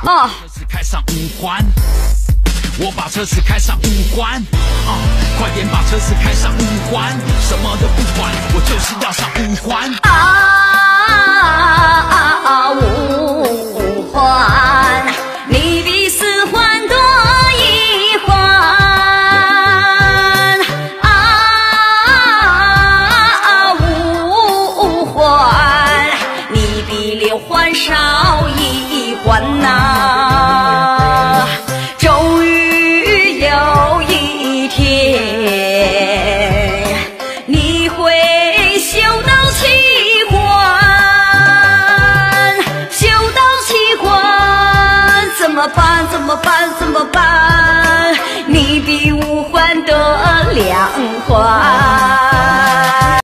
开上五环，我把车子开上五环，快点把车子开上五环，什么都不管，我就是要上五环。 五环，你比四环多一环。五环，你比六环少一环呐。终于有一天，你会修到七环，修到七环，怎么办？怎么办？怎么办？